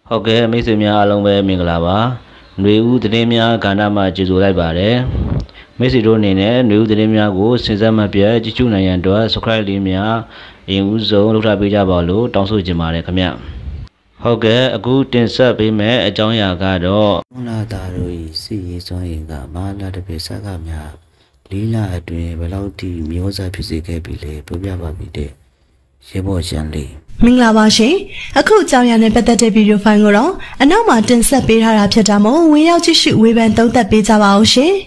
ဟုတ်ကဲ့မိတ်ဆွေများအားလုံးပဲမင်္ဂလာပါຫນွေဦးသတင်းများကဏ္ဍမှာကြိုဆိုလိုက်ပါတယ်မိတ်ဆွေတို့အနေနဲ့ຫນွေဦးသတင်းများကိုစဉ်ဆက်မပြတ်ကြည့်ရှုနိုင်ရန်အတွက် subscribe လေးများအရင်ဦးဆုံးလုပ်ထားပေးကြပါလို့တောင်းဆိုချင်ပါတယ်ခင်ဗျဟုတ်ကဲ့အခုတင်ဆက်ပေးမယ့်အကြောင်းအရာကတော့လာတာတို့ဤစီရေးစွမ်းရင်ကမဟာလာတပိစကားများလေးလအတွင်းဘယ်လောက်ထိမျိုးစားဖြစ်စေခဲ့ပြီလဲပြောပြပါပြီတဲ့ရေဘော်ရှန်လေးမင်္ဂလာပါရှင်အခုအကြောင်းအရာနဲ့ပတ်သက်တဲ့ဗီဒီယိုဖိုင်ကိုတော့အနောက်မှာတင်ဆက်ပေးထားတာဖြစ်တာမို့ဝင်ရောက်ကြည့်ရှုဝေဖန်သုံးသပ်ပေးကြပါအောင်ရှင်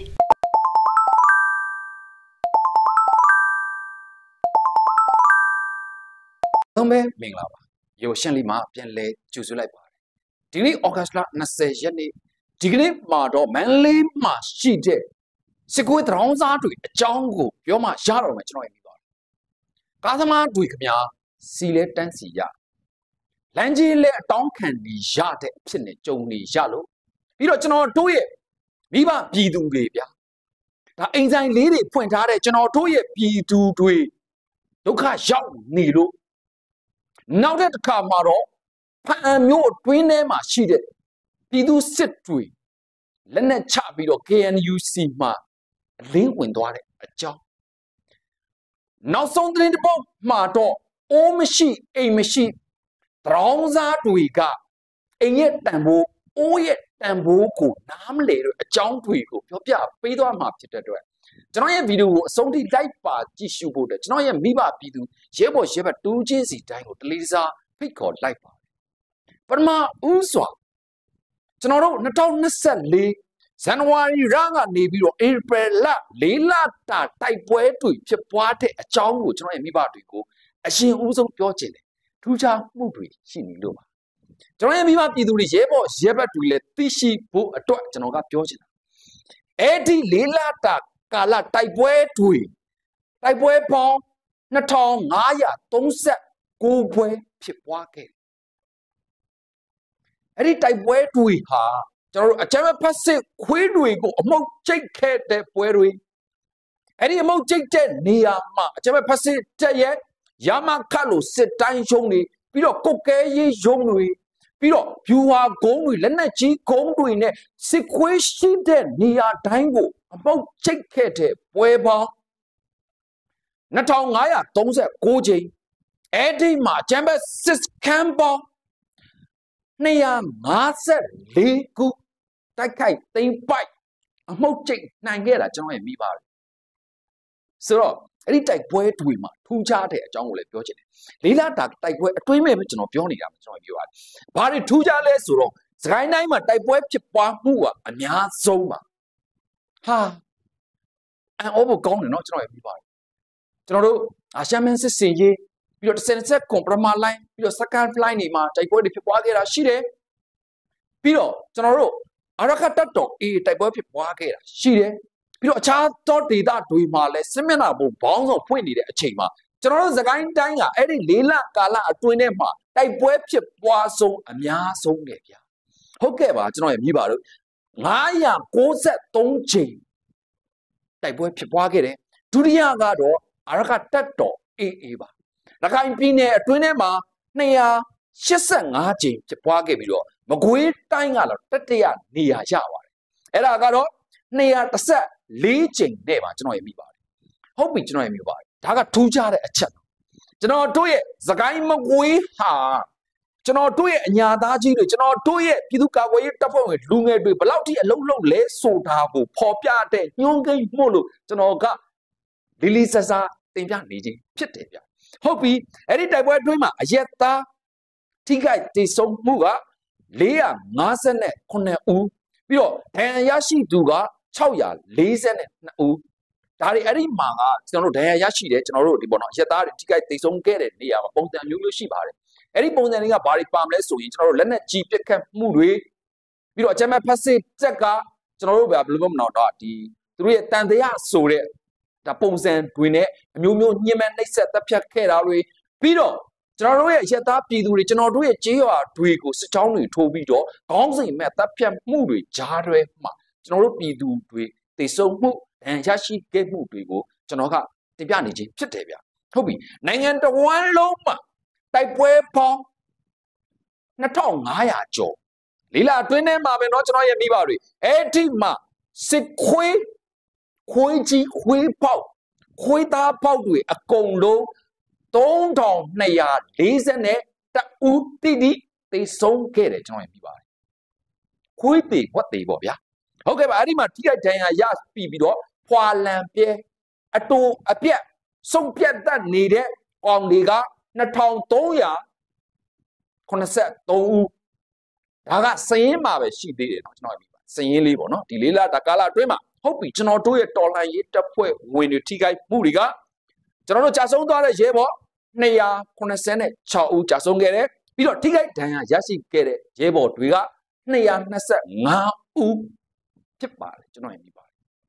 သုံးပဲမင်္ဂလာပါရေဘော်ရှန်လေးမှာပြန်လဲကြိုဆိုလိုက်ပါတယ်ဒီနေ့ဩဂတ်လ20ရက်နေ့ဒီကနေ့မှာတော့မန်လေးမှာရှိတဲ့စစ်ကွေးတရောင်းစားတွေအကြောင်းကိုပြောမှရတော့မယ်ကျွန်တော်ရပြီးပါတယ်ကားသမားတွေခင်ဗျာစီလဲတန်းစီရလမ်းကြီးလဲအတောင်းခံနေရတဲ့အဖြစ်နဲ့ကြုံနေရလို့ပြီးတော့ကျွန်တော်တို့ရဲ့မိဘပြည်သူတွေဗျာဒါအိမ်ဆိုင်လေးတွေဖွင့်ထားတဲ့ကျွန်တော်တို့ရဲ့ပြည်သူတွေဒုက္ခရောက်နေလို့နောက်တဲ့တစ်ခါမှာတော့ဖန်မျိုးအတွင်းထဲမှာရှိတဲ့ပြည်သူစစ်တွေလက်နက်ချပြီးတော့ KNUC မှာအလင်းဝင်သွားတဲ့အကြောင်းနောက်ဆုံးသတင်းတစ်ပုဒ်မှာတော့အိုးမရှိအိမ်မရှိတရောင်းစားတွေကအိမ်ရဲ့တန်ဖိုးအိုးရဲ့တန်ဖိုးကိုနားမလည်တော့အကြောင်းတွေကိုပြောပြပေးသွားမှာဖြစ်တဲ့အတွက်ကျွန်တော်ရဲ့ဗီဒီယိုကိုအဆုံးထိလိုက်ပါကြည့်ရှုဖို့အတွက်ကျွန်တော်ရဲ့မိဘပြည်သူရဲဘော်ရဲဘက်တူးချင်းစီတိုင်းကိုတလီစားဖိတ်ခေါ်လိုက်ပါတယ်ပထမဦးစွာကျွန်တော်တို့2024ဇန်နဝါရီလကနေပြီးတော့ဧပြီလ4လတာတိုက်ပွဲတွေဖြစ်ပွားတဲ့အကြောင်းကိုကျွန်တော်ရဲ့မိဘတွေကိုအရင်ဦးဆုံးပြောချင်တယ်ထူးခြားမှုတွေရှိနေလို့ပါကျွန်တော်ရဲ့မိဘပြည်သူတွေရဲဘော်ရဲဘက်တွေလည်းသိရှိဖို့အတွက်ကျွန်တော်ကပြောချင်တာအဲ့ဒီ4လတာကာလတိုက်ပွဲတွေတိုက်ပွဲပေါင်း2539ပွဲဖြစ်ပွားခဲ့အဲ့ဒီတိုက်ပွဲတွေဟာကျွန်တော်တို့အကြမ်းဖက်စစ်ခွေးတွေကိုအမုတ်ကျိတ်ခဲ့တဲ့ပွဲတွေအဲ့ဒီအမုတ်ကျိတ်တဲ့နေရာမှာအကြမ်းဖက်စစ်တက်ရဲ့ရမခတ်လို့စစ်တိုင်းရုံးတွေပြီးတော့ကုတ်ကဲရေးရုံးတွေပြီးတော့ဖြူဟာဂုံးတွေလက်နက်ကြီးဂုံးတွေနဲ့စစ်ခွေးရှိတဲ့နေရာတိုင်းကိုအမုတ်ကျိတ်ခဲ့တဲ့ပွဲပေါင်း2539ကြိမ်အဲ့ဒီမှာအကြမ်းဖက်စစ်ကမ်းပေါင်း254ခုတိုက်ခိုက်သိမ်းပိုက်အမှုတ်ကျိတ်နိုင်ခဲ့တာကျွန်တော်ရဲ့မိပါတယ်ဆိုတော့အဲ့ဒီတိုက်ပွဲတွေမှာထူးခြားတဲ့အကြောင်းကိုလည်းပြောချင်တယ်လေးလာတာတိုက်ပွဲအတွင်းမဲ့ပဲကျွန်တော်ပြောနေတာကျွန်တော်ပြောပါတယ်ဘာတွေထူးခြားလဲဆိုတော့စကိုင်းတိုင်းမှာတိုက်ပွဲဖြစ်ပွားမှုကအများဆုံးပါဟာအန်အောဘကောင်းတယ်နော်ကျွန်တော်ရဲ့မိပါတယ်ကျွန်တော်တို့အာရှမန်စစ်စင်ရေးပြီးတော့10ကွန်ပရမာလိုင်းပြီးတော့ second flight နေမှာတိုက်ပွဲတွေဖြစ်ပွားခဲ့တာရှိတယ်ပြီးတော့ကျွန်တော်တို့အရခတ်တော်တိုက်ပွဲဖြစ်ပွားခဲ့တာရှိတယ်ပြီးတော့အခြားသောဒေသတွေမှာလည်းစစ်မျက်နှာပုံဘောင်းဆောင်ဖွင့်နေတဲ့အချိန်မှာကျွန်တော်တို့စကိုင်းတိုင်းကအဲ့ဒီ၄လကာလအတွင်းထဲမှာတိုက်ပွဲဖြစ်ပွားဆုံးအများဆုံးတယ်ဗျာဟုတ်ကဲ့ပါကျွန်တော်ရဲ့မိပါတို့993ချိန်တိုက်ပွဲဖြစ်ပွားခဲ့တယ်ဒုတိယကတော့အရခတ်တော်ပါရခိုင်ပြည်နယ်အတွင်းထဲမှာ285ချိန်ဖြစ်ပွားခဲ့ပြီးတော့မကွေးတိုင်းကတော့တတိယနေရာရပါတယ်အဲ့ဒါကတော့214ချိန်နဲ့ပါကျွန်တော်ရမိပါတယ်ဟုတ်ပြီကျွန်တော်ရမိပါတယ်ဒါကထူးခြားတဲ့အချက်ကျွန်တော်တို့ရဲ့စကိုင်းမကွေးဟာကျွန်တော်တို့ရဲ့အညာသားကြီးတွေကျွန်တော်တို့ရဲ့ပြည်သူ့ကာကွယ်ရေးတပ်ဖွဲ့ဝင်လူငယ်တွေဘယ်လောက်ထိအလုံးလုံးလဲဆိုတာကိုပေါ်ပြတဲ့ညှိုးကိန်းမှုလို့ကျွန်တော်ကလီလီဆဆာတင်ပြနေခြင်းဖြစ်တယ်ဗျဟုတ်ပြီအဲ့ဒီတိုက်ပွဲအတွင်းမှာအရက်သားထိခိုက်ဒေဆုံးမှုက459ဦးပြီးတော့ဒဏ်ရာရရှိသူက642ဦးဒါတွေအဲ့ဒီမှာကကျွန်တော်တို့ဒဏ်ရာရရှိတယ်ကျွန်တော်တို့ဒီပေါ့နော်အရက်သားတွေထိခိုက်ဒေဆုံးခဲ့တဲ့နေရာမှာပုံစံမျိုးမျိုးရှိပါတယ်အဲ့ဒီပုံစံတွေကဘာတွေပါမလဲဆိုရင်ကျွန်တော်တို့လက်နက်ကြီးပစ်ခတ်မှုတွေပြီးတော့အကြမ်းဖက်စစ်တက်ကကျွန်တော်တို့ဘယ်လိုမနော်တော့ဒီသူတို့ရဲ့တန်တရားဆိုတဲ့ဒါပုံစံတွေနဲ့အမျိုးမျိုးညှဉ်းပန်းနှိပ်စက်တပ်ဖြတ်ခဲ့တာတွေပြီးတော့ကျွန်တော်တို့ရဲ့ရက်သားပြည်သူတွေကျွန်တော်တို့ရဲ့ကြေးရွာတွေကိုစစ်ကြောင်းတွေထိုးပြီးတော့ခေါင်းစဉ်မဲ့တပ်ဖြတ်မှုတွေကြားတွဲမှာကျွန်တော်တို့ပြည်သူတွေတေဆုံးမှုဒဏ်ရာရှိခဲ့မှုတွေကိုကျွန်တော်ကတင်ပြနေခြင်းဖြစ်တယ်ဗျဟုတ်ပြီနိုင်ငံတော်ဝန်လုံးမှာတိုက်ပွဲပေါင်း 2500ကျော်လေးလာအတွင်းထဲမှာပဲเนาะကျွန်တော်ရဲ့မိဘတွေအဲ့ဒီမှာစစ်ခွေးကြီးခွေးပေါက်ခွေးသားပေါက်တွေအကုန်လုံး3240နဲ့တူတိတိသိဆုံးခဲ့တယ်ကျွန်တော်ရဲ့မိပါတယ်ခွေးသေးဝက်သေးပေါ့ဗျာဟုတ်ကဲ့ပါအဲ့ဒီမှာထိခိုက်ဒဏ်ရာရပြီးတော့ဖွာလံပြဲအတူအပြက်ဆုံးပြတ်တတ်နေတဲ့ကောင်တွေက2383ဦးဒါကစရင်မှာပဲရှိသေးတယ်เนาะကျွန်တော်ပြပါစရင်လေးပေါ့เนาะဒီလေးလတာကာလအတွင်းမှာဟုတ်ပြီကျွန်တော်တို့ရဲ့တော်လှန်ရေးတပ်ဖွဲ့ဝင်တွေထိခိုက်မှုတွေကကျွန်တော်တို့ကြာဆုံးသွားတဲ့ရဲဘော်286ဦးကြာဆုံးခဲ့တယ်ပြီးတော့ထိခိုက်ဒဏ်ရာရရှိခဲ့တဲ့ရဲဘော်တွေက225ဦးဖြစ်ပါတယ်ကျွန်တော်ပြပါ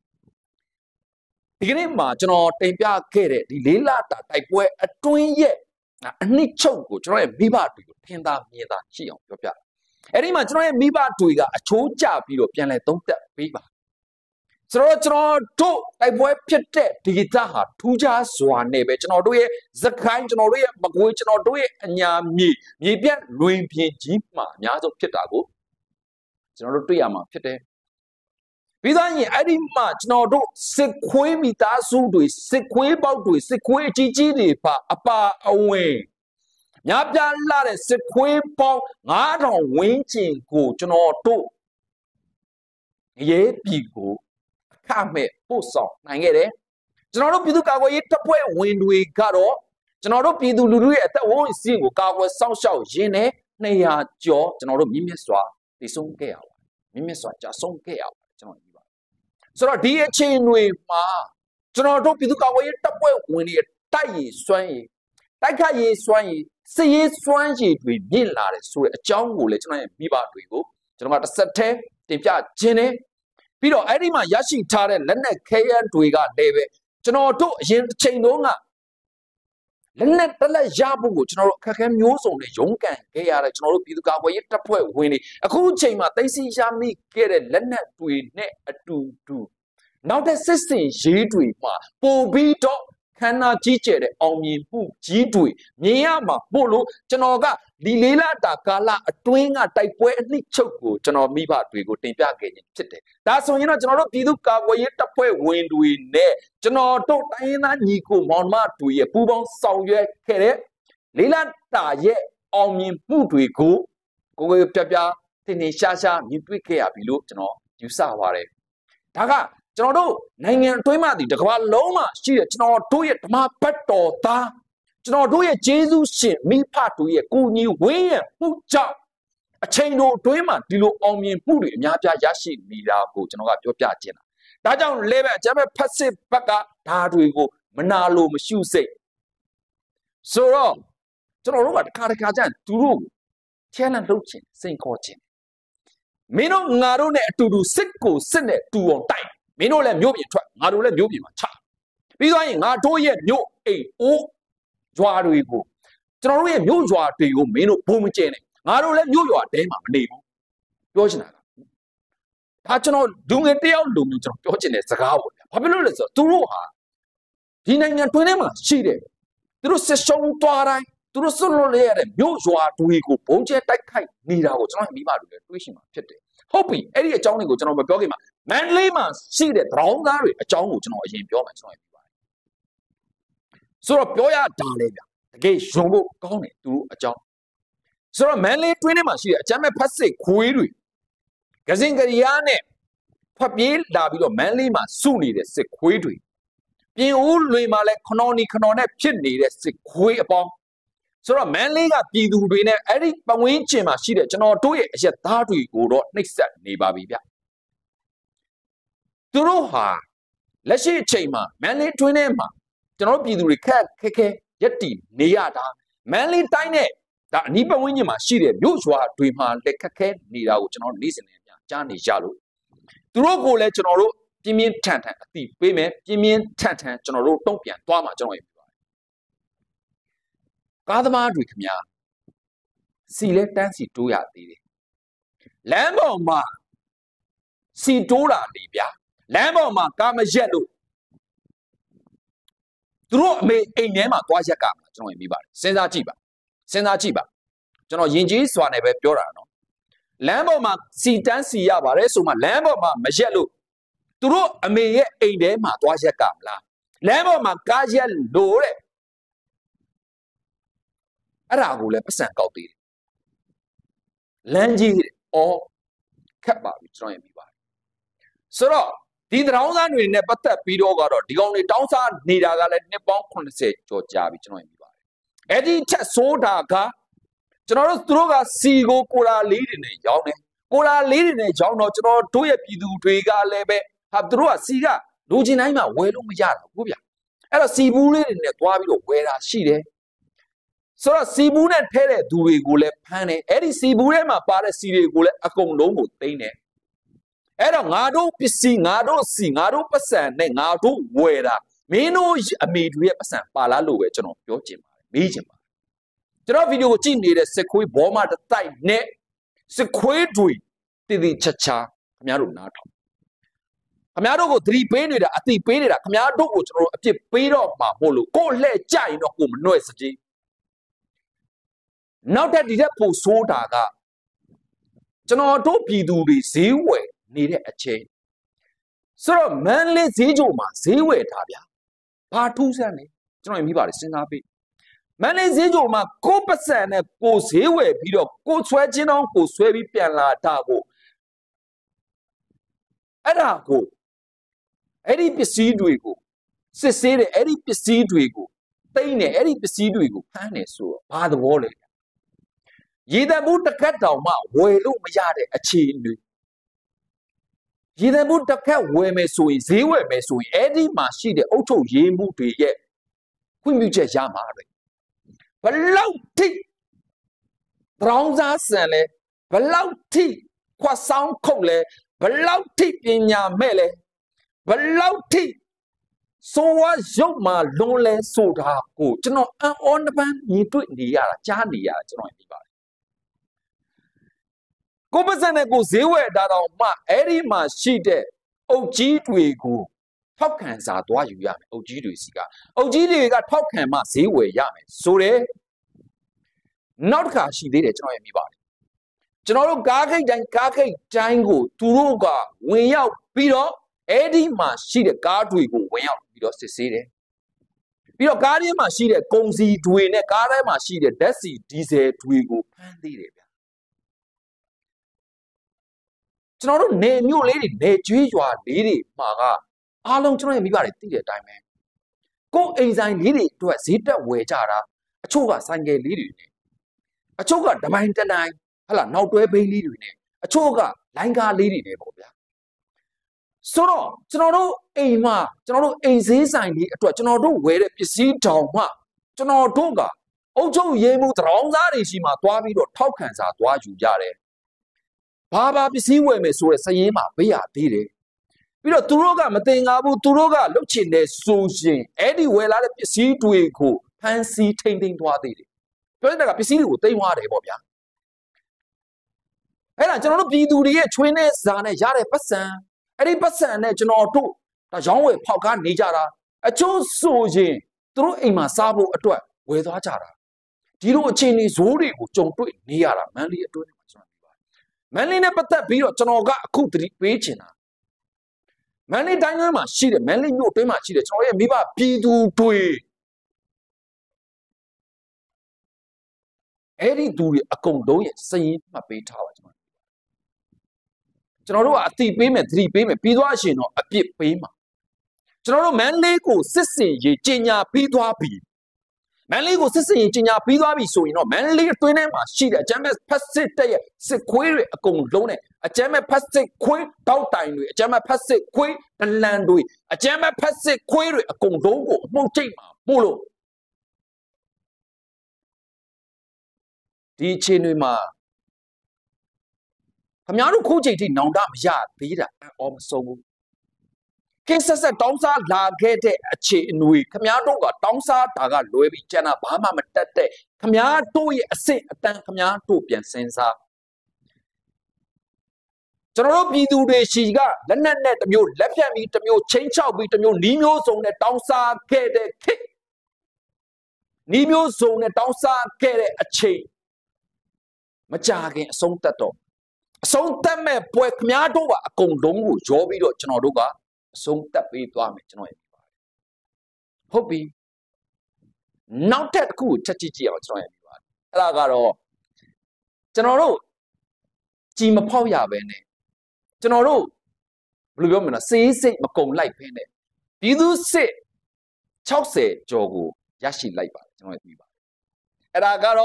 ဒီကနေ့မှာကျွန်တော်တင်ပြခဲ့တဲ့ဒီလေးလတာတိုက်ပွဲအတွင်းရဲ့အနှစ်ချုပ်ကိုကျွန်တော်ရဲ့မိဘတွေကိုထင်သာမြင်သာရှိအောင်ပြောပြအဲ့ဒီမှာကျွန်တော်ရဲ့မိဘတွေကအချိုးကျပြီးတော့ပြန်လဲသုံးသပ်ပေးပါဆိုတော့ကျွန်တော်တို့တိုက်ပွဲဖြစ်တဲ့ဒီဒေသဟာထူးခြားစွာနဲ့ပဲကျွန်တော်တို့ရဲ့စကိုင်းကျွန်တော်တို့ရဲ့မကွေးကျွန်တော်တို့ရဲ့အညာမြေပြတ်လွင်ပြင်ကြီးမှာအများဆုံးဖြစ်တာကိုကျွန်တော်တို့တွေ့ရမှာဖြစ်တယ်ပြီးသားရင်အဲ့ဒီမှာကျွန်တော်တို့စစ်ခွေးမိသားစုတွေစစ်ခွေးပေါက်တွေစစ်ခွေးအကြီးကြီးတွေပါအပါအဝင်များပြားလာတဲ့စစ်ခွေးပေါင်း9000ဝန်းကျင်ကိုကျွန်တော်တို့ရေးပြီကိုအခမဲ့ပို့ဆောင်နိုင်ခဲ့တယ်ကျွန်တော်တို့ပြည်သူ့ကာကွယ်ရေးတပ်ဖွဲ့ဝင်တွေကတော့ကျွန်တော်တို့ပြည်သူလူထုရဲ့အသက်ဝန်းစည်းကိုကာကွယ်စောင့်ရှောက်ရင်းနဲ့200ကျော်ကျွန်တော်တို့မြင့်မြတ်စွာတည်ဆုံးခဲ့ရပါတယ်မြင့်မြတ်စွာကြာဆုံးခဲ့ရပါတယ်ကျွန်တော်ဆိုတော့ဒီအချိန်တွေမှာကျွန်တော်တို့ပြည်သူ့ကာကွယ်ရေးတပ်ဖွဲ့ဝင်တွေတိုက်ရည်စွမ်းရည်တိုက်ခတ်ရည်စွမ်းရည်စစ်ရေးစွမ်းရည်တွေမြင့်လာတယ်ဆိုတဲ့အကြောင်းကိုလည်းကျွန်တော်ရဲ့မိဘတွေကိုကျွန်တော်ကတစ်ဆက်တည်းတင်ပြခြင်းနဲ့ပြီးတော့အဲ့ဒီမှာရရှိထားတဲ့လက်နက်ခဲယမ်းတွေကလည်းပဲကျွန်တော်တို့အရင်တစ်ချိန်တုန်းကလက်နက်တလက်ရဖို့ကိုကျွန်တော်တို့အခက်အခဲမျိုးစုံနဲ့ရုန်းကန်ခဲ့ရတဲ့ကျွန်တော်တို့ပြည်သူ့ကာကွယ်ရေးတပ်ဖွဲ့ဝင်တွေအခုအချိန်မှာသိသိရမိခဲ့တဲ့လက်နက်တွေနဲ့အတူတူနောက်တဲ့စစ်စင်ရေးတွေမှာပို့ပြီးတော့ခန္ဓာကြီးကျယ်တဲ့အောင်မြင်မှုကြီးတွေမြင်ရမှာပို့လို့ကျွန်တော်ကဒီလေးလတာကာလအတွင်းကတိုက်ပွဲအနှစ်ချုပ်ကိုကျွန်တော်မိဘတွေကိုတင်ပြခဲ့ခြင်းဖြစ်တယ်ဒါဆိုရင်တော့ကျွန်တော်တို့ပြည်သူ့ကာကွယ်ရေးတပ်ဖွဲ့ဝင်တွေနဲ့ကျွန်တော်တို့တိုင်းရင်းသားညီကိုမောင်နှမတွေရဲ့ပူးပေါင်းဆောင်ရွက်ခဲ့တဲ့လေးလတာရဲ့အောင်မြင်မှုတွေကိုကိုယ်ပြပြတင်တင်ရှားရှားမြင်တွေ့ခဲ့ရပြီလို့ကျွန်တော်ယူဆပါတယ်ဒါကကျွန်တော်တို့နိုင်ငံအတွင်းမှာဒီတကမ္ဘာလုံးမှာရှိတဲ့ကျွန်တော်တို့ရဲ့ဓမ္မဘတ်တော်သားကျွန်တော်တို့ရဲ့ဂျေဇုရှင်မိဖတို့ရဲ့ကိုညီဝင်းရမှုကြောင့်အချိန်တို့အတွင်းမှာဒီလိုအောင်မြင်မှုတွေအများပြားရရှိနေတာကိုကျွန်တော်ကပြောပြခြင်းတာဒါကြောင့်လဲပဲအကြမ်းဖက်စစ်ဘက်ကဓာတွေကိုမနာလို့မရှုစိတ်ဆိုတော့ကျွန်တော်တို့ကတခါကျရင်သူတို့ချဲလန့်လုပ်ခြင်းစိန်ခေါ်ခြင်းမင်းတို့ငါတို့နဲ့အတူတူစစ်ကိုစစ်နဲ့တူအောင်တိုက်မင်းတို့လည်းမြို့ပြင်ထွက်ငါတို့လည်းမြို့ပြင်မှာချပြီးသွားရင်ငါတို့ရဲ့မြို့အိမ်အိုးရွာတွေကိုကျွန်တော်တို့ရဲ့မြို့ရွာတွေကိုမင်းတို့ဘုံမကျဲနဲ့ငါတို့လည်းမြို့ရွာတဲမှာမနေဘူးပြောချင်တာကဒါကျွန်တော်လူငယ်တယောက်လူမျိုးကျွန်တော်ပြောချင်တဲ့စကားပေါ့ဗျာဘာဖြစ်လို့လဲဆိုတော့သူတို့ဟာဒီနိုင်ငံတွင်းထဲမှာရှိတယ်သူတို့စစ်ရှုံးသွားတိုင်းသူတို့ဆွလွတ်လဲရတဲ့မြို့ရွာတွေကိုဘုံကျဲတိုက်ခိုက်နေတာကိုကျွန်တော်မိဘတွေလည်းတွေးရှိမှာဖြစ်တယ်ဟုတ်ပြီအဲ့ဒီအကြောင်းတွေကိုကျွန်တော်မပြောခင်မှာမန္တလေးမှာရှိတဲ့ဒရောင်းသားတွေအကြောင်းကိုကျွန်တော်အရင်ပြောမယ်ကျွန်တော်ပြောပါတယ်ဆိုတော့ပြောရတာလေဗျတကယ်ရုံဖို့ကောင်းတယ်သူတို့အကြောင်းဆိုတော့မန္တလေးတွင်းထဲမှာရှိတဲ့အကြမ်းမဲ့ဖက်စစ်ခွေးတွေကစင်ကရိယာနဲ့ဖတ်ပြေးလာပြီးတော့မန္တလေးမှာစုနေတဲ့စစ်ခွေးတွေပြင်ဦးလွင်မှာလည်းခနော်နဲ့ဖြစ်နေတဲ့စစ်ခွေးအပေါင်းဆိုတော့မန်လေးကပြည်သူတွေနဲ့အဲ့ဒီပဝင်းကျင်မှာရှိတဲ့ကျွန်တော်တို့ရဲ့အရက်သားတွေကိုတော့နှိပ်စက်နေပါပြီဗျသူတို့ဟာလက်ရှိအချိန်မှာမန်လေးတွင်းထဲမှာကျွန်တော်တို့ပြည်သူတွေခက်ခဲရက်တီနေရတာမန်လေးတိုင်းနဲ့ဒါအနီးပဝင်းကျင်မှာရှိတဲ့မြို့ရွာတွေမှာလက်ခက်ခဲနေတာကိုကျွန်တော်နေ့စဉ်နဲ့ကြားနေကြလို့သူတို့ကိုလည်းကျွန်တော်တို့ပြင်းပြင်းထန်ထန်အသိပေးမယ်ပြင်းပြင်းထန်ထန်ကျွန်တော်တို့တုံ့ပြန်သွားမှာကျွန်တော်ကားသမားတွေခင်ဗျာစီလဲတန်းစီတိုးရသေးတယ်လမ်းပေါ်မှာစီတိုးတာလေဗျာလမ်းပေါ်မှာကားမရက်လို့သူတို့အမေအိမ်ထဲမှာသွားရက်ကမှာကျွန်တော်မြင်ပါတယ်စဉ်းစားကြည့်ပါကျွန်တော်ယဉ်ကျေးစွာနဲ့ပဲပြောတာနော်လမ်းပေါ်မှာစီတန်းစီရပါတယ်ဆိုမှလမ်းပေါ်မှာမရက်လို့သူတို့အမေရဲ့အိမ်ထဲမှာသွားရက်ကမလားလမ်းပေါ်မှာကားရက်လို့တဲ့အဲ့ဒါကိုလည်းပတ်စံကောက်သေးတယ်လမ်းကြီးအော်ခက်ပါပြီကျွန်တော်ရမိပါတယ်ဆိုတော့ဒီတောင်းစားတွေနဲ့ပတ်သက်ပြီးတော့ကတော့ဒီကောင်တွေတောင်းစားနေတာကလည်းနှစ်ပေါင်း80ကျော်ကြာပြီကျွန်တော်ရမိပါတယ်အဲ့ဒီချက်ဆိုတာကကျွန်တော်တို့သူတို့ကစီကိုလာလေးတွေနဲ့ရောင်းတယ်ကိုလာလေးတွေနဲ့ရောင်းတော့ကျွန်တော်တို့ရဲ့ပြည်သူတွေကလည်းပဲဟာသူတို့ကစီကလူချင်းတိုင်းမှာဝယ်လို့မရတာဘူးဗျအဲ့တော့စီဘူးလေးတွေနဲ့တွားပြီးတော့ဝယ်တာရှိတယ်ဆိုတော့စီဘူးနဲ့ထဲတဲ့သူတွေကိုလည်းဖမ်းတယ်အဲ့ဒီစီဘူးထဲမှာပါတဲ့စီတွေကိုလည်းအကုန်လုံးကိုသိမ်းတယ်အဲ့တော့ငါတို့ပစ္စည်းငါတို့စီငါတို့ပတ်စံနဲ့ငါတို့ဝယ်တာမင်းတို့အမေတွေရဲ့ပတ်စံပါလားလို့ပဲကျွန်တော်ပြောချင်ပါတယ်မေးချင်ပါတယ်ကျွန်တော်ဗီဒီယိုကိုကြည့်နေတဲ့စစ်ခွေးဘောမတတိုက်နဲ့စစ်ခွေးတွေတည်တည်ချာချာခင်ဗျားတို့နားထောင်ခင်ဗျားတို့ကိုသတိပေးနေတာအတိပေးနေတာခင်ဗျားတို့ကိုကျွန်တော်တို့အပြစ်ပေးတော့မှာမို့လို့ကိုလှဲ့ကြရင်တော့ကိုမနှွဲ့စကြီးနောက်ထပ်ဒီတဲ့ပို့ဆိုးတာကကျွန်တော်တို့ပြည်သူတွေဈေးဝယ်နေတဲ့အချိန်ဆိုတော့မန်လေးဈေးကြိုမှာဈေးဝယ်တာဗျာဘာထူးဆန်းလဲကျွန်တော်မြင်ပါတယ်စဉ်းစားပြီးမန်လေးဈေးကြိုမှာကိုပတ်စံနဲ့ကိုဈေးဝယ်ပြီးတော့ကိုဆွဲချင်းတော့ကိုဆွဲပြီးပြန်လာတာကိုအဲ့ဒါကိုအဲ့ဒီပစ္စည်းတွေကိုစစ်ဆေးတယ်အဲ့ဒီပစ္စည်းတွေကိုသိမ်းတယ်အဲ့ဒီပစ္စည်းတွေကိုဖမ်းတယ်ဆိုတော့ဘာသဘောလဲရေတံမှုတစ်ခက်တောင်မှဝယ်လို့မရတဲ့အခြေအနေရေတံမှုတစ်ခက်ဝယ်မယ်ဆိုရင်ဈေးဝယ်မယ်ဆိုရင်အဲ့ဒီမှာရှိတဲ့အုတ်ထုတ်ရေးမှုတွေရဲ့ခွင့်ပြုချက်ရမှာပဲဘလောက်ထိတောင်းစားဆန်လဲဘလောက်ထိခွတ်ဆောင်ခုတ်လဲဘလောက်ထိပညာမဲ့လဲဘလောက်ထိဆိုဝါရုပ်မှာလွန်လဲဆိုတာကိုကျွန်တော်အံ့ဩနှပန်းမြင်တွေ့နေရတာကြားနေရတာကျွန်တော်သိပါတယ်ကိုပတ်စံနဲ့ကိုဈေးဝယ်တာတော့မှအဲ့ဒီမှာရှိတဲ့အုတ်ကြီးတွေကိုထောက်ခံစာသွားယူရမယ်အုတ်ကြီးတွေစီကအုတ်ကြီးတွေကထောက်ခံမှဈေးဝယ်ရမယ်ဆိုတဲ့နောက်တစ်ခါရှိသေးတယ်ကျွန်တော်ရမိပါတယ်ကျွန်တော်တို့ကားခိတ်တိုင်းကိုသူတို့ကဝင်ရောက်ပြီးတော့အဲ့ဒီမှာရှိတဲ့ကားတွေကိုဝင်ရောက်ပြီးတော့စစ်ဆေးတယ်ပြီးတော့ကားထဲမှာရှိတဲ့ကုန်စည်တွေနဲ့ကားထဲမှာရှိတဲ့ဓာတ်ဆီဒီဇယ်တွေကိုဖမ်းသေးတယ်ဗျကျွန်တော်တို့နေမြို့လေးတွေနေကျွေးရွာလေးတွေမှာကအားလုံးကျွန်တော်ရဲ့မိဘတွေသိတဲ့အတိုင်းပဲကိုယ်အိမ်ဆိုင်လေးတွေအတွက်ဈေးတက်ဝယ်ကြတာအချို့ကဆိုင်ကယ်လေးတွေနဲ့အချို့ကဒမိုင်းတနိုင်ဟလာနောက်တွဲဘိန်းလေးတွေနဲ့အချို့ကလိုင်းကားလေးတွေနဲ့ပေါ့ဗျာဆိုတော့ကျွန်တော်တို့အိမ်မှာကျွန်တော်တို့အိမ်ဈေးဆိုင်လေးအတွက်ကျွန်တော်တို့ဝယ်တဲ့ပစ္စည်းတောင်မှကျွန်တော်တို့ကအုတ်ချုပ်ရေးမှုတောင်းစားတွေရှိမှသွားပြီးတော့ထောက်ခံစာသွားယူကြတယ်ဘာပစ္စည်းဝယ်မယ်ဆိုတဲ့စည်ရင်းမှာပေးရသေးတယ်ပြီးတော့သူတို့ကမတင်ငါဘူးသူတို့ကလုတ်ချင်တယ်ဆိုရင်အဲ့ဒီဝယ်လာတဲ့ပစ္စည်းတွေကိုဖန်ဆီးထိမ့်သိမ်းသွားသေးတယ်ပြောတဲ့ကပစ္စည်းတွေကိုသိမ်းသွားတယ်ပေါ့ဗျာအဲ့ဒါကျွန်တော်တို့ပြည်သူတွေရဲ့ချွေးနဲ့ဇာနဲ့ရတဲ့ပတ်စံအဲ့ဒီပတ်စံနဲ့ကျွန်တော်တို့ဒါရောင်းဝယ်ဖောက်ကားနေကြတာအချို့ဆိုရင်သူတို့အိမ်မှာစားဖို့အတွက်ဝယ်သွားကြတာဒီလိုအခြေအနေဇိုးတွေကိုကြုံတွေ့နေရတာမန်လေးအတွင်းမှာကျွန်တော်ပြောပါတယ်မန်လေးနဲ့ပတ်သက်ပြီးတော့ကျွန်တော်ကအခုသတိပေးချင်တာမန်လေးတိုင်းထဲမှာရှိတယ်မန်လေးမြို့အတွင်းမှာရှိတယ်ကျွန်တော်ရဲ့မိဘပြည်သူတွေအဲ့ဒီသူတွေအကုန်လုံးရဲ့စည်ရင်းမှတ်ပေးထားပါကျွန်တော်တို့ကအတိပေးမယ်သတိပေးမယ်ပြီးသွားရှင်တော့အပြစ်ပေးမှာကျွန်တော်တို့မန်လေးကိုစစ်စင်ရေးကြီးညာပြီးသွားပြီမန်လေးကိုစစ်စင်ရေးကြီးညာပြီးသွားပြီဆိုရင်တော့မန်လေးအတွင်းထဲမှာရှိတဲ့အကြမ်းမဲ့ဖက်စစ်တဲ့ရဲ့စစ်ခွေးတွေအကုန်လုံးနဲ့အကြမ်းမဲ့ဖက်စစ်ခွေးတောက်တိုင်တွေအကြမ်းမဲ့ဖက်စစ်ခွေးဒလန်တွေအကြမ်းမဲ့ဖက်စစ်ခွေးတွေအကုန်လုံးကိုအမှုန့်ချိတ်မှာပို့လို့ဒီအချိန်တွေမှာခင်ဗျားတို့ခုချိန်ထိနောင်တမရသေးတာအော်မဆုံးဘူးကိစ္စဆက်တောင်းစားလာခဲ့တဲ့အခြေအနေခင်ဗျားတို့ကတောင်းစားတာကလွဲပြီးကျန်တာဘာမှမတတ်တဲ့ခင်ဗျားတို့ရဲ့အစစ်အတန်းခင်ဗျားတို့ပြန်စဉ်းစားကျွန်တော်တို့ပြည်သူတွေရှိကလက်နက်နဲ့တစ်မျိုးလက်ဖြတ်ပြီးတစ်မျိုးချင်းချောက်ပြီးတစ်မျိုးနီးမျိုးစုံနဲ့တောင်းစားခဲ့တဲ့ခေတ်နီးမျိုးစုံနဲ့တောင်းစားခဲ့တဲ့အချိန်မကြခင်အဆုံးသတ်တော့အဆုံးသတ်မဲ့ပွဲခမားတို့ကအကုန်လုံးကိုရောပြီးတော့ကျွန်တော်တို့ကအဆုံးသတ်ပေးသွားမယ်ကျွန်တော်ရဲ့ဟုတ်ပြီနောက်ထပ်တစ်ခုကိုချက်ကြည့်ကြည့်အောင်ကျွန်တော်ရဲ့အဲ့ဒါကတော့ကျွန်တော်တို့ကြည်မဖောက်ရပဲနဲ့ကျွန်တော်တို့ဘယ်လိုပြောမလဲစေးစိတ်မကုံလိုက်ဖင်းနဲ့ပြည်သူစစ်60ကျော်ကိုရရှိလိုက်ပါတယ်ကျွန်တော်ရဲ့ပါတယ်အဲ့ဒါကတော့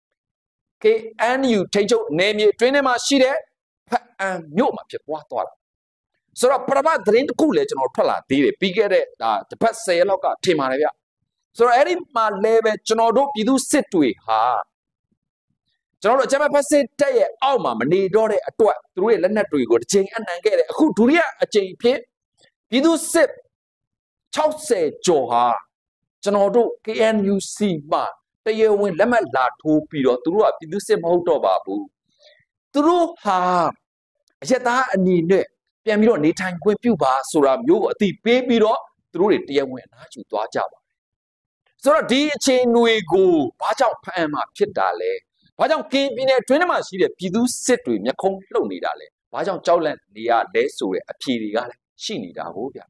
KNU ထိန်းချုပ်နယ်မြေတွင်းထဲမှာရှိတဲ့ဖအံမြို့မှာဖြစ်ပွားသွားတာဆိုတော့ပထမသတင်းတစ်ခုလည်းကျွန်တော်ထွက်လာသေးတယ်ပြီးခဲ့တဲ့ဒါတစ်ပတ်10ရက်လောက်ကထင်ပါတယ်ဗျဆိုတော့အဲ့ဒီမှာလည်းပဲကျွန်တော်တို့ပြည်သူစစ်တွေဟာကျွန်တော်တို့အကြမ်းဖက်စစ်တပ်ရဲ့အောက်မှာမနေတော့တဲ့အတွက်သူတို့ရဲ့လက်နက်တွေကိုတစ်ချိန်အနှံခဲ့တယ်အခုဒုတိယအချိန်ဖြစ်ပြည်သူစစ်60ကျော်ဟာကျွန်တော်တို့ KNUC မှာတရားဝင်လက်မှတ်လာထိုးပြီးတော့သူတို့ကပြည်သူစစ်မဟုတ်တော့ပါဘူးသူတို့ဟာအရက်သားအနေနဲ့ပြန်ပြီးတော့နေထိုင်ခွင့်ပြုပါဆိုတာမျိုးကိုအတိပေးပြီးတော့သူတို့တွေတရားဝင်အနားယူသွားကြပါတယ်ဆိုတော့ဒီအချိန်တွေကိုဘာကြောင့်ဖမ်းမှာဖြစ်တာလဲဘာကြောင့်ကင်းပြည်နယ်တွင်းထဲမှာရှိတဲ့ပြည်သူစစ်တွေမျက်ခုံးလှုပ်နေတာလဲဘာကြောင့်ကြောက်လန့်နေရလဲဆိုတဲ့အဖြေတွေကလည်းရှိနေတာကိုဗျ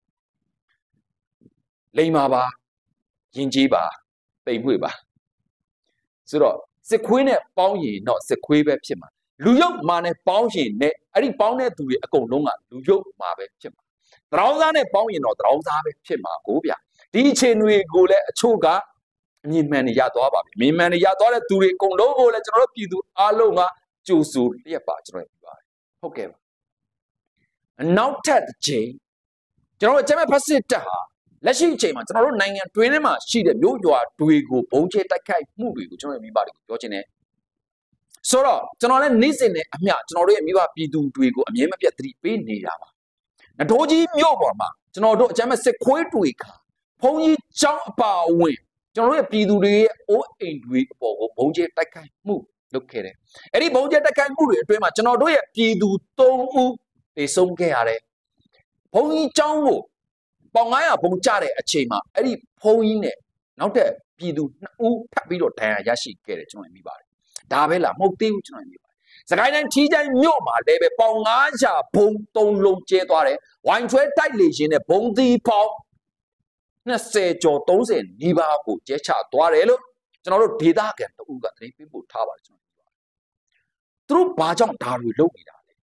လိမ္မာပါယဉ်ကျေးပါပိန်မွေ့ပါဆိုတော့စစ်ခွေးနဲ့ပေါင်းရင်တော့စစ်ခွေးပဲဖြစ်မှာလူရုပ်မာနဲ့ပေါင်းရင်နဲ့အဲ့ဒီပေါင်းတဲ့သူတွေအကုန်လုံးကလူရုပ်မာပဲဖြစ်မှာတရောင်းသားနဲ့ပေါင်းရင်တော့တရောင်းသားပဲဖြစ်မှာကိုဗျဒီအချိန်တွေကိုလည်းအချို့ကအမြင်မှန်နေရသွားပါပြီအမြင်မှန်နေရသွားတဲ့သူတွေအကုန်လုံးကိုလည်းကျွန်တော်တို့ပြည်သူအားလုံးကကြိုဆိုလျက်ပါကျွန်တော်ပြောပါတယ်ဟုတ်ကဲ့ပါနောက်ထပ်တစ်ချိန်ကျွန်တော်တို့အကြမ်းဖက်စစ်တပ်ဟာလက်ရှိအချိန်မှာကျွန်တော်တို့နိုင်ငံတွင်းထဲမှာရှိတဲ့မြို့ရွာတွေကိုဘုံကျဲတိုက်ခိုက်မှုတွေကိုကျွန်တော်ရဲ့မိဘတွေကိုပြောချင်တယ်ဆိုတော့ကျွန်တော်လည်းနေ့စဉ်နဲ့အမျှကျွန်တော်တို့ရဲ့မိဘပြည်သူတွေကိုအမြဲမပြတ်သတိပေးနေတာပါနဒိုးကြီးမြို့ပေါ်မှာကျွန်တော်တို့အကြမ်းဖက်စစ်ခွေးတွေခါဘုံကြီးကျောင်းအပါအဝင်ကျွန်တော်တို့ရဲ့ပြည်သူတွေရဲ့အိုးအိမ်တွေအပေါ်ကိုဘုံကျဲတိုက်ခိုက်မှုလုပ်ခဲ့တယ်အဲ့ဒီဘုံကျဲတိုက်ခိုက်မှုတွေအတွင်းမှာကျွန်တော်တို့ရဲ့ပြည်သူ3ဦးတေဆုံးခဲ့ရတယ်ဘုံကြီးကျောင်းကိုပေါင်900ဘုံကျတဲ့အချိန်မှာအဲ့ဒီဘုံကြီးနဲ့နောက်ထပ်ပြည်သူ2ဦးထပ်ပြီးတော့ဒဏ်ရာရရှိခဲ့တယ်ကျွန်တော်မြင်ပါတယ်ဒါပဲလားမဟုတ်သေးဘူးကျွန်တော်မြင်ပါတယ်စကိုင်းတိုင်းထီးချိုင်းမြို့မှာလည်းပဲပေါင်900ဘုံ3လုံးကျဲသွားတယ်ဝိုင်ထွဲတိုက်လေရှင်နဲ့ဘုံသီးပေါင်20ကျော်30နီးပါးကိုကျဲချသွားတယ်လို့ကျွန်တော်တို့ဒေသခံတဦးကသတင်းပေးပို့ထားပါတယ်ကျွန်တော်ပြောပါတယ်သူတို့ဘာကြောင့်ဒါတွေလုပ်နေတာလဲ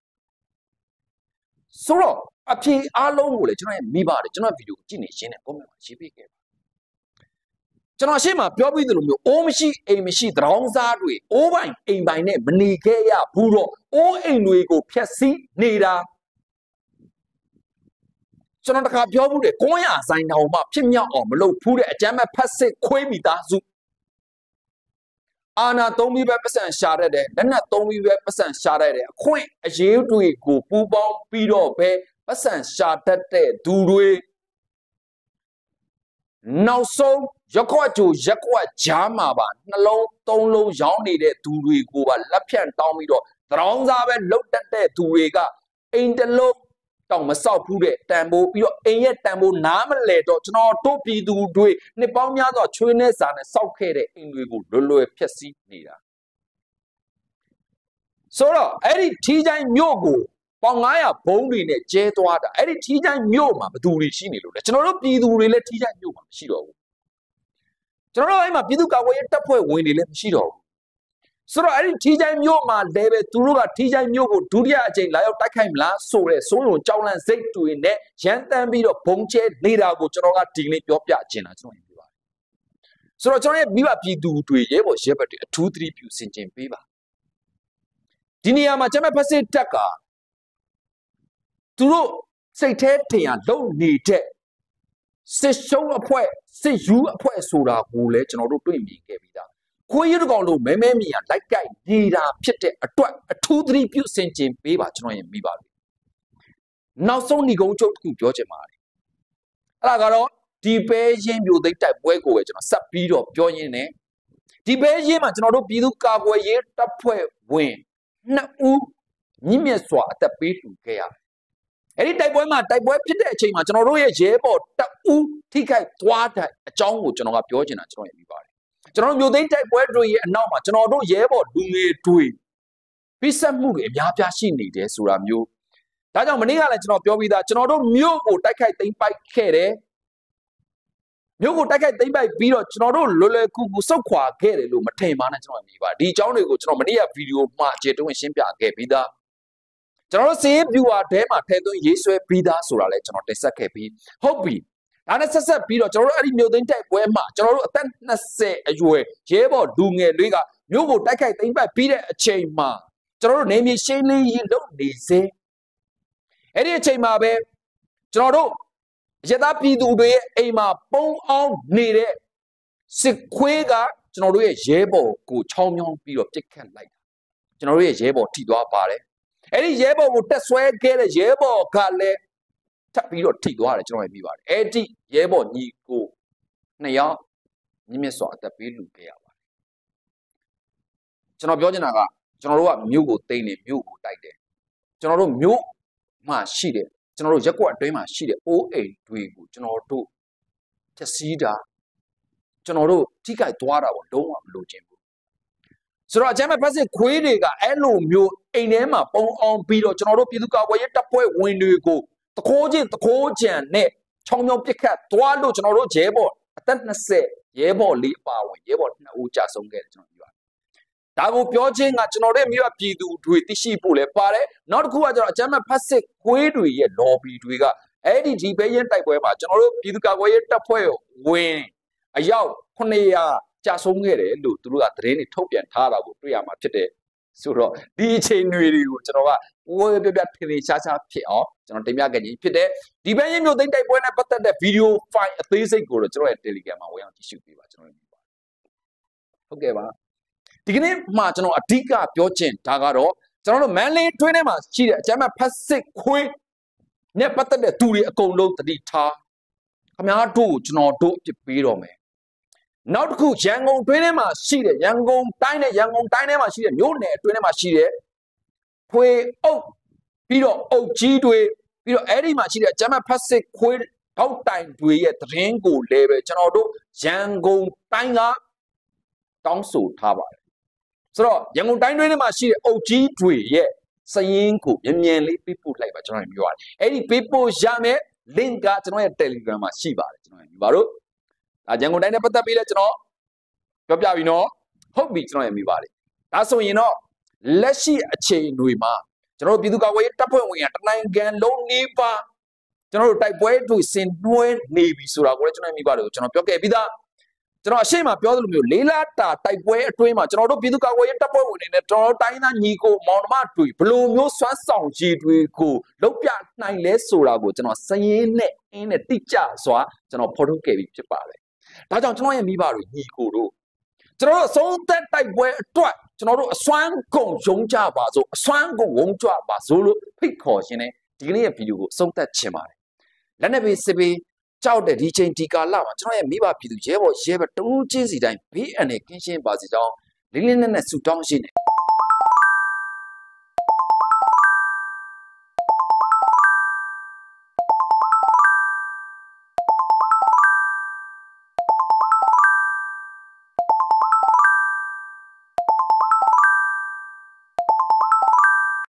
ဆိုတော့အဖြေအားလုံးကိုလည်းကျွန်တော်ရဲ့မိပါတယ်ကျွန်တော်ဗီဒီယိုကြည့်နေရှင်းတဲ့ comment မှာရေးပေးခဲ့ပါကျွန်တော်ရှေ့မှာပြောပြီးသလိုမျိုးအိုးမရှိအိမ်မရှိတရောင်းစားတွေအိုးပိုင်အိမ်ပိုင်နဲ့မနေခဲ့ရဘူးတော့အိုးအိမ်တွေကိုဖျက်ဆီးနေတာကျွန်တော်တခါပြောဘူးတယ်ကိုရဆိုင်တောင်မှဖြစ်မြောက်အောင်မလုပ်ဘူးတဲ့အကြမ်းမဲ့ဖက်စစ်ခွေးမိသားစုအာနာသုံးပြီးပဲပတ်စံရှာတတ်တယ်လက်နက်သုံးပြီးပဲပတ်စံရှာတတ်တယ်အခွင့်အရေးတွေကိုပူပေါင်းပြီးတော့ပဲပတ်စံရှာတတ်တဲ့သူတွေနောက်ဆုံးရက်ခွက်ကြိုရက်ခွက်ကြားမှာပါနှလုံးသုံးလုံးရောင်းနေတဲ့သူတွေကိုပါလက်ဖြန့်တောင်းပြီးတော့တရောင်းစားပဲလုတ်တတ်တဲ့သူတွေကအိမ်တလုံးတောင်မဆောက်ဘူးတဲ့တန်ဖိုးပြီးတော့အိမ်ရဲ့တန်ဖိုးနားမလဲတော့ကျွန်တော်တို့ပြည်သူတွေနှစ်ပေါင်းများစွာချွေးနှဲစာနဲ့စောက်ခဲ့တဲ့အိမ်တွေကိုလွယ်လွယ်ဖျက်ဆီးနေတာဆိုတော့အဲ့ဒီထီးချိုင်းမြို့ကိုပေါင်900ဘုံတွေနဲ့ကျဲသွားတာအဲ့ဒီထီးချိုင်းမြို့မှာဘသူတွေရှိနေလို့လဲကျွန်တော်တို့ပြည်သူတွေလည်းထီးချိုင်းမြို့မှာမရှိတော့ဘူးကျွန်တော်တို့အဲ့မှာပြည်သူ့ကာကွယ်ရေးတပ်ဖွဲ့ဝင်တွေလည်းမရှိတော့ဘူးဆိုတော့အဲ့ဒီထီးချိုင်းမြို့မှာလည်းပဲသူတို့ကထီးချိုင်းမြို့ကိုဒုတိယအကြိမ်လာရောက်တိုက်ခိုက်မလားဆိုတဲ့စိုးရုံကြောက်လန့်စိတ်တွေနဲ့ရန်တမ်းပြီးတော့ဘုံကျဲနေတာကိုကျွန်တော်ကဒီနေ့ပြောပြချင်တာကျွန်တော်ပြောပါတယ်ဆိုတော့ကျွန်တော်ရဲ့မိဘပြည်သူတွေရဲဘော်ရဲဘက်တွေအထူးသတိပြုဆင်ခြင်ပေးပါဒီနေရာမှာကျမဖက်စစ်တက်ကသူတို့စိတ်แท้ထင်ရလုံနေတဲ့စစ်ရှုံးအဖွဲ့စစ်ယူအဖွဲ့ဆိုတာကိုလည်းကျွန်တော်တို့တွေ့မြင်ခဲ့ပြီးသားခွေးရတကောင်လို့မဲမဲမြင်ရလိုက်ကြိုက်နေတာဖြစ်တဲ့အတွက်အထူးသတိပြုဆင်ခြင်ပေးပါကျွန်တော်ရင်မိပါပြီနောက်ဆုံးညီကုန်းချုပ်တစ်ခုပြောချင်ပါတယ်အဲ့ဒါကတော့ဒီပဲရင်မျိုးသိတိုက်ပွဲကိုပဲကျွန်တော်ဆက်ပြီးတော့ပြောရင်းနဲ့ဒီပဲရင်မှာကျွန်တော်တို့ပြည်သူ့ကာကွယ်ရေးတပ်ဖွဲ့ဝင်2ဦးမြင့်မြတ်စွာအသက်ပေးလှူခဲ့ရတယ်အဲ့ဒီတိုက်ပွဲမှာတိုက်ပွဲဖြစ်တဲ့အချိန်မှာကျွန်တော်တို့ရဲ့ရဲဘော်2ဦးထိခိုက်သွားတဲ့အကြောင်းကိုကျွန်တော်ကပြောချင်တာကျွန်တော်ရပြီးပါတယ်ကျွန်တော်မျိုးသိန်းတိုက်ပွဲတွေရဲ့အနောက်မှာကျွန်တော်တို့ရဲဘော်လူငယ်တွေပိစက်မှုတွေအများပြားရှိနေတယ်ဆိုတာမျိုးဒါကြောင့်မနေ့ကလည်းကျွန်တော်ပြောပြီးသားကျွန်တော်တို့မြို့ကိုတိုက်ခိုက်သိမ်းပိုက်ခဲ့တယ်မြို့ကိုတိုက်ခိုက်သိမ်းပိုက်ပြီးတော့ကျွန်တော်တို့လွယ်လွယ်ကူကူစုတ်ခွာခဲ့တယ်လို့မထင်ပါနဲ့ကျွန်တော်မြင်ပါဒီအကြောင်းတွေကိုကျွန်တော်မနေ့ကဗီဒီယိုမှာအခြေတွင်းရှင်းပြခဲ့ပြီးသားကျွန်တော်တို့စေးဗျူဟာထဲမှာထည့်သွင်းရေးဆွဲပြီးသားဆိုတာလည်းကျွန်တော်တင်ဆက်ခဲ့ပြီးဟုတ်ပြီဒါနဲ့ဆက်ပြီးတော့ကျွန်တော်တို့အဲ့ဒီမြို့သိမ်းတိုက်ပွဲမှာကျွန်တော်တို့အသက်20အရွယ်ရဲဘော်လူငယ်တွေကမြို့ကိုတိုက်ခိုက်သိမ်းပိုက်ပြီးတဲ့အချိန်မှာကျွန်တော်တို့နေမြေရှင်းလင်းရေးလုပ်နေစေအဲ့ဒီအချိန်မှာပဲကျွန်တော်တို့ရသားပြည်သူတွေရဲ့အိမ်မှာပုံအောင်နေတဲ့စစ်ခွေးကကျွန်တော်တို့ရဲ့ရဲဘော်ကိုချောင်းမြောင်းပြီးတော့ပြစ်ခတ်လိုက်တာကျွန်တော်တို့ရဲ့ရဲဘော်ထိသွားပါတယ်အဲ့ဒီရဲဘော်ကိုတက်ဆွဲခဲ့တဲ့ရဲဘော်ကလည်းထပ်ပြီးတော့ထိသွားတယ်ကျွန်တော်မြင်ပါတယ်အဲ့ဒီရဲဘော်ညီကိုနှစ်ယောက်မြင့်စွာအသက်ပေးလူခဲ့ရပါတယ်ကျွန်တော်ပြောချင်တာကကျွန်တော်တို့ကမြို့ကိုတိမ့်နေမြို့ကိုတိုက်တယ်ကျွန်တော်တို့မြို့မှာရှိတယ်ကျွန်တော်တို့ရက်ကွက်အတွင်းမှာရှိတဲ့အိုးအိမ်တွေကိုကျွန်တော်တို့ဖြည့်ဆည်းတာကျွန်တော်တို့ထိခိုက်သွားတာကိုလုံးဝမလိုချင်ဘူးဆိုတော့အကြမ်းမဲ့ဖက်စစ်ခွေးတွေကအဲ့လိုမျိုးအိမ်ထဲမှာပုံအောင်ပြီးတော့ကျွန်တော်တို့ပြည်သူ့ကာကွယ်ရေးတပ်ဖွဲ့ဝင်တွေကိုတခိုးချင်းတခိုးကြံနဲ့ချောင်းမြောင်းပစ်ခတ်သွားလို့ကျွန်တော်တို့ရဲဘော်အသက်20ရဲဘော်လေးအပါဝင်ရဲဘော်2ဦးကြာဆုံးခဲ့တယ်ကျွန်တော်ပြောဒါကိုပြောချင်းကကျွန်တော်တို့မြို့ပြည်သူတွေသိရှိဖို့လဲပါတယ်နောက်တစ်ခုကကျွန်တော်အကြမ်းမဲ့ဖက်စစ်ခွေးတွေရဲ့ lobby တွေကအဲ့ဒီဒီဘေးရင်တိုက်ပွဲမှာကျွန်တော်တို့ပြည်သူ့ကာကွယ်ရေးတပ်ဖွဲ့ဝင်အယောက်900ကြာဆုံးခဲ့တယ်လို့သူတို့ကသတင်းတွေထုတ်ပြန်ထားတာကိုတွေ့ရမှာဖြစ်တယ်ဆိုတော့ဒီအချိန်တွေကိုကျွန်တော်ကဝေပြပြထင်ထင်ရှားရှားဖြစ်အောင်ကျွန်တော်တင်ပြခဲ့ခြင်းဖြစ်တယ်ဒီဘေးရင်မြို့သိမ်းတိုက်ပွဲနဲ့ပတ်သက်တဲ့ဗီဒီယိုဖိုင်အသေးစိတ်ကိုတော့ကျွန်တော်ရဲ့ Telegram မှာဝင်အောင်ကြည့်ရှုပေးပါကျွန်တော်ဟုတ်ကဲ့ပါဒီကနေ့မှာကျွန်တော်အဓိကပြောချင်ဒါကတော့ကျွန်တော်တို့မန်လေးတွင်းထဲမှာရှိတဲ့အကြမ်းမဲ့ဖက်စစ်ခွေးနဲ့ပတ်သက်တဲ့သူတွေအကုန်လုံးတတိထားခင်ဗျားတို့ကျွန်တော်တို့အပြစ်ပေးတော့မယ်နောက်တစ်ခုရန်ကုန်တွင်းထဲမှာရှိတဲ့ရန်ကုန်တိုင်းထဲမှာရှိတဲ့မြို့နယ်အတွင်းထဲမှာရှိတဲ့ဖွေအုပ်ပြီးတော့အုပ်ကြီးတွေပြီးတော့အဲ့ဒီမှာရှိတဲ့အကြမ်းမဲ့ဖက်စစ်ခွေးထောက်တိုင်တွေရဲ့သတင်းကိုလည်းပဲကျွန်တော်တို့ရန်ကုန်တိုင်းကတောင်းဆိုထားပါတယ်ဆိုတော့ရန်ကုန်တိုင်းတွင်းထဲမှာရှိတဲ့အုပ်ကြီးတွေရဲ့စရင်းကိုမြန်လေးပေးပို့လိုက်ပါကျွန်တော်ပြောရတယ်အဲ့ဒီပေးပို့ရမယ် link ကကျွန်တော်ရဲ့ Telegram မှာရှိပါတယ်ကျွန်တော်ပြောပါတော့ဒါရန်ကုန်တိုင်းနဲ့ပတ်သက်ပြီးလဲကျွန်တော်ပြောပြပြီနော်ဟုတ်ပြီကျွန်တော်ရမိပါတယ်ဒါဆိုရင်တော့လက်ရှိအခြေအနေတွေမှာကျွန်တော်တို့ပြည်သူ့ကာကွယ်ရေးတပ်ဖွဲ့ဝင်ကတနိုင်ငံလုံးနေပါကျွန်တော်တို့တိုက်ပွဲတွေဆင်နွှဲနေပြီဆိုတာကိုလည်းကျွန်တော်မိပါတယ်ကျွန်တော်ပြောခဲ့ပြီးသားကျွန်တော်အရှိမပြောသလိုမျိုးလေးလာတာတိုက်ပွဲအတွင်းမှာကျွန်တော်တို့ပြည်သူ့ကာကွယ်ရေးတပ်ဖွဲ့ဝင်တွေနဲ့ကျွန်တော်တိုင်းသားညီကိုမောင်နှမတွေဘလိုမျိုးစွမ်းဆောင်ရည်တွေကိုလုံးပြနိုင်လဲဆိုတာကိုကျွန်တော်စရင်းနဲ့အင်းနဲ့တိကျစွာကျွန်တော်ဖော်ထုတ်ခဲ့ပြီးဖြစ်ပါတယ်ဒါကြောင့်ကျွန်တော်ရဲ့မိဘတွေညီကိုတို့ကျွန်တော်တို့အဆုံးသက်တိုက်ပွဲအတွက်ကျွန်တော်တို့အစွမ်းကုန်ရုံးကြပါစို့အစွမ်းကုန်ဝုန်းကြပါစို့လို့ဖိတ်ခေါ်ရှင်နဲ့ဒီကနေ့ရဲ့ဗီဒီယိုကိုအဆုံးသက်ချင်ပါတယ်လက်နဲ့ပြီးစစ်ပြီးကြောက်တဲ့ဒီချိန်ဒီကာလမှာကျွန်တော်ရဲ့မိဘပြည်သူရဲဘော်ရဲဘတူးချင်းစီတိုင်းဘေးအန္တရာယ်ကင်းရှင်းပါစေကြောင်းလေးလေးနက်နက်ဆုတောင်းရှင်းတယ်